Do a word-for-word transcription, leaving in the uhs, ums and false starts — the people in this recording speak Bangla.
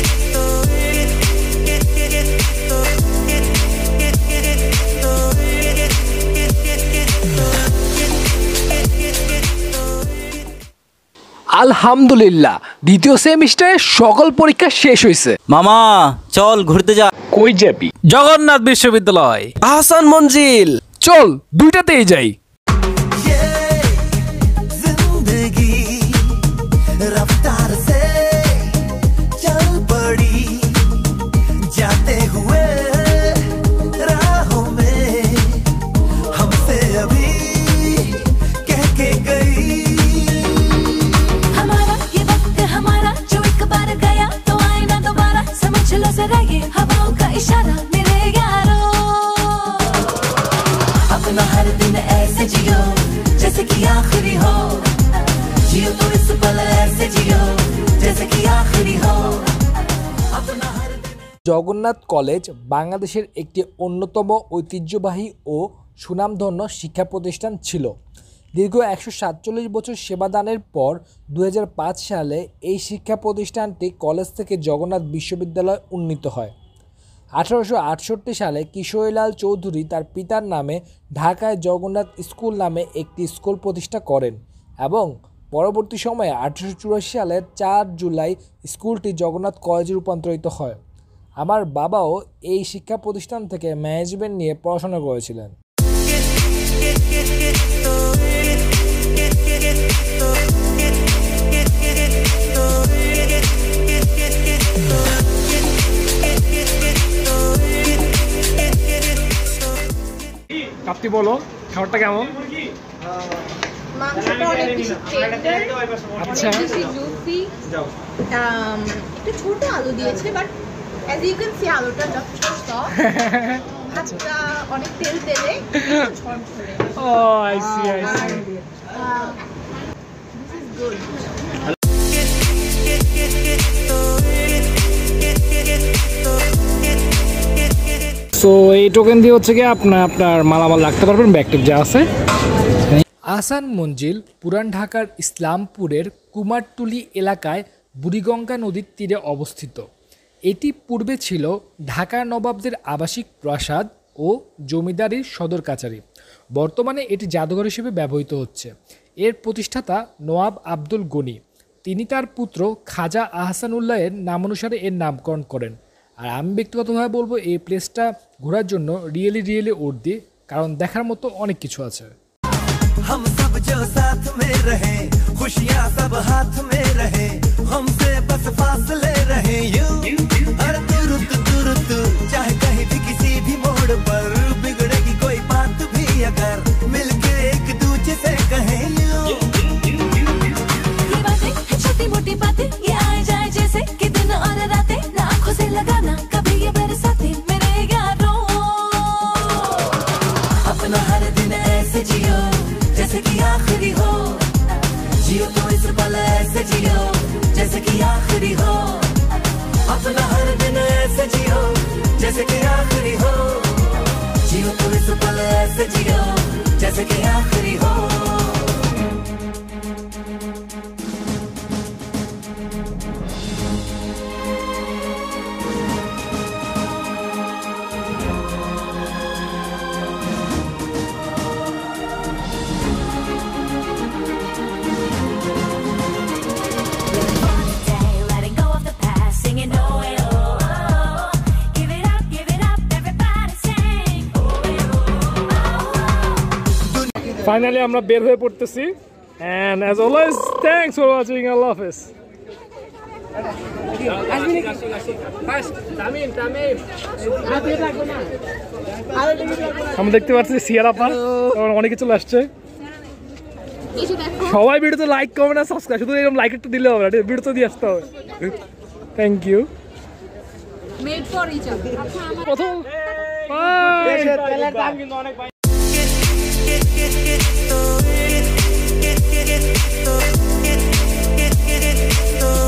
আলহামদুলিল্লাহ দ্বিতীয় সেমিস্টারে সকল পরীক্ষা শেষ হয়েছে। মামা চল ঘুরতে যা। কই যাবি? জগন্নাথ বিশ্ববিদ্যালয়। আহসান মঞ্জিল। চল দুইটাতেই যাই। জগন্নাথ কলেজ বাংলাদেশের একটি অন্যতম ঐতিহ্যবাহী ও সুনামধন্য শিক্ষা প্রতিষ্ঠান ছিল। দীর্ঘ একশো সাতচল্লিশ বছর সেবাদানের পর দুই হাজার পাঁচ সালে এই শিক্ষা প্রতিষ্ঠানটি কলেজ থেকে জগন্নাথ বিশ্ববিদ্যালয় উন্নীত হয়। আঠারোশো আটষট্টি সালে কিশোরীলাল চৌধুরী তার পিতার নামে ঢাকায় জগন্নাথ স্কুল নামে একটি স্কুল প্রতিষ্ঠা করেন এবং পরবর্তী সময়ে আঠারোশো চুরাশি সালের চার জুলাই স্কুলটি জগন্নাথ কলেজে রূপান্তরিত হয়। আমার বাবাও এই শিক্ষা প্রতিষ্ঠান থেকে ম্যানেজমেন্ট নিয়ে পড়াশোনা করেছিলেন। কাপ্তি বলো খাবারটা কেমন? মাংসটা অনেক বেশি টেন্ডার, আচ্ছা বেশি জুসি। একটু ছোট আলু দিয়েছে, but as you can see আলুটা যথেষ্ট সফট। ভাতটা অনেক তেল তেলে ঝরঝরে। Oh I see I see. This is good. So এই টোকেন দিয়ে হচ্ছে কি আপনার আপনার মালামাল রাখতে পারবেন, ব্যাগটিভ যা আছে। আহসান মঞ্জিল পুরান ঢাকার ইসলামপুরের কুমারটলি এলাকায় বুড়িগঙ্গা নদীর তীরে অবস্থিত। এটি পূর্বে ছিল ঢাকার নবাবদের আবাসিক প্রাসাদ ও জমিদারির সদর কাচারি। বর্তমানে এটি জাদুঘর হিসেবে ব্যবহৃত হচ্ছে। এর প্রতিষ্ঠাতা নওয়াব আব্দুল গনি, তিনি তার পুত্র খাজা আহসানুল্লাহের নামানুসারে এর নামকরণ করেন। আর আমি ব্যক্তিগতভাবে বলবো এই প্লেসটা ঘোরার জন্য রিয়েলি রিয়েলি উর্দি, কারণ দেখার মতো অনেক কিছু আছে। हम सब जो साथ में रहे, खुशियां सब हाथ में रहे, हमसे बस फासले रहे यूं हर तुरंत तुरंत, चाहे कहीं भी किसी भी मोड़ पर बिगड़ेगी कोई बात भी अगर मिलके एक दूसरे से कहें यूं। ये बातें छोटी मोटी बातें ये आए जाए जैसे कि दिन और रातें, ना आंखों से लगाना कभी ये बरसाते मेरे यारों। अपना हर दिन ऐसे जियो जैसे कि आखिरी हो, जियो तो इस पल ऐसे जियो जैसे कि आखिरी हो। अपना हर दिन ऐसे जियो जैसे कि आखिरी हो, जियो तो इस पल ऐसे जियो जैसे कि आखिरी हो। ফাইনালি আমরা বের হয়ে পড়তেছি, and as always thanks for watching. আল্লাহ হাফেজ। আমরা দেখতে পাচ্ছি সিয়ারাপা অনেক কিছু আসছে। সবাই ভিডিওতে লাইক কমেন্ট আর সাবস্ক্রাইব, শুধু এরকম লাইক একটু দিলে হবে না, ভিডিওতে দিয়ে আসতে হবে। Thank you. Made for each other. প্রথম বাই। Oh